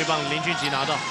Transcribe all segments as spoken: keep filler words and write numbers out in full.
一棒林俊杰拿到。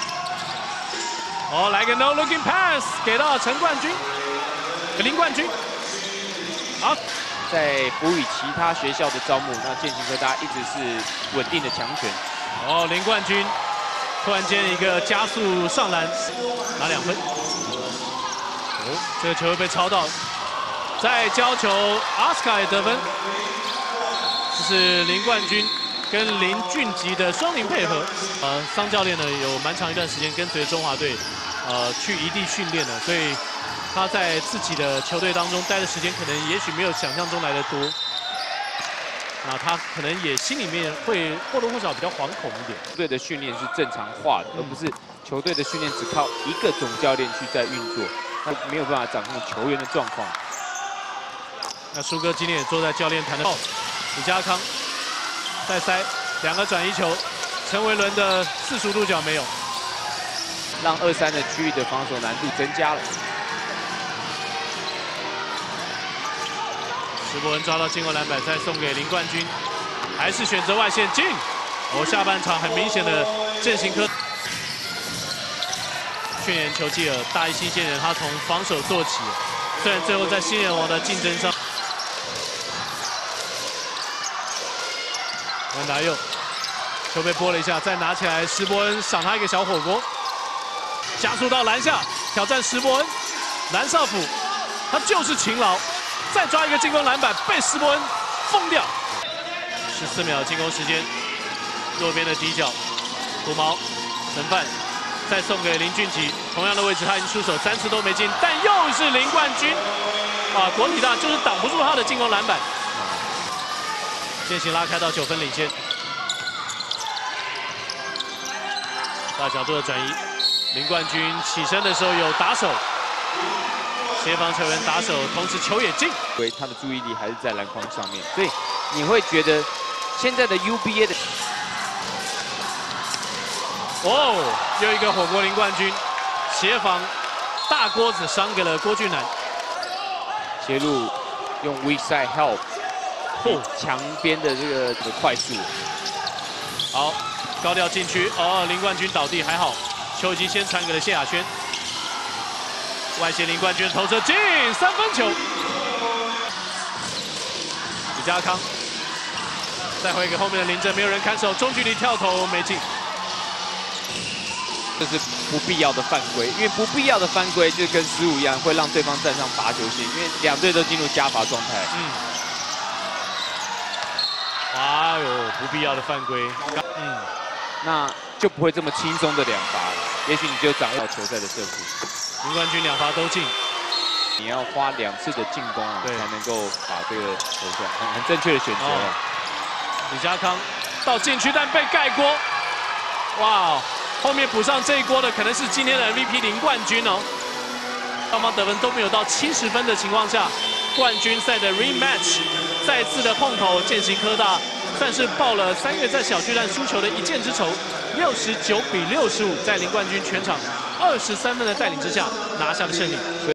哦，来个 no looking pass 给到陈冠军，林冠军。好， 在辅以其他学校的招募，那建行科大一直是稳定的强权。 哦，林冠军突然间一个加速上篮，拿两分。哦，这个球又被抄到，再交球，阿斯卡也得分。这是林冠军跟林俊杰的双零配合。呃，桑教练呢有蛮长一段时间跟随中华队，呃，去异地训练的，所以他在自己的球队当中待的时间可能也许没有想象中来的多。那他可能也心里面会或多或少比较惶恐一点。 球队的训练是正常化的，而不是球队的训练只靠一个总教练去在运作，他没有办法掌控球员的状况。 那舒哥今天也坐在教练团的。李家康再塞两个转移球，陈维伦的四十度角没有， 让二三的区域的防守难度增加了。 石伯文抓到进攻篮板，再送给林冠军，还是选择外线进。哦，下半场很明显的践行科。去年球季尔大一新鲜人，他从防守做起，虽然最后在新人王的竞争上。兰达佑球被拨了一下，再拿起来，石伯恩赏他一个小火锅，加速到篮下挑战石伯恩，蓝少辅他就是勤劳，再抓一个进攻篮板，被石伯恩封掉。十四秒进攻时间，右边的底角，胡毛陈范再送给林俊杰，同样的位置他已经出手三次都没进，但又是林冠军，啊，国体大就是挡不住他的进攻篮板。践行拉开到九分领先，大角度的转移，林冠军起身的时候有打手，协防球员打手，同时球也进， 所以他的注意力还是在篮筐上面，所以你会觉得现在的 U B A 的哦，又一个火锅林冠军，协防大锅子伤给了郭俊南， 切入用 weak side help。墙边的这个这个快速， 好，高调禁区，哦，林冠军倒地还好，球已经先传给了谢亚轩，外线林冠军投射进三分球，李家康再回给后面的林振，没有人看守，中距离跳投没进， 这是不必要的犯规，因为不必要的犯规就跟失误一样，会让对方站上罚球线，因为两队都进入加罚状态。嗯。 哎呦，不必要的犯规，嗯， 那就不会这么轻松的两罚了。也许你就掌握到球赛的胜负。 林冠军两罚都进， 你要花两次的进攻啊，才能够把这个投下，很很正确的选择。哦、 李家康到禁区，但被盖锅。哇，后面补上这一锅的可能是今天的 M V P 林冠军哦。双方得分都没有到七十分的情况下，冠军赛的 rematch。再次的碰头，践行科大算是报了三月在小巨蛋输球的一箭之仇，六十九比六十五，在林冠军全场二十三分的带领之下拿下了胜利。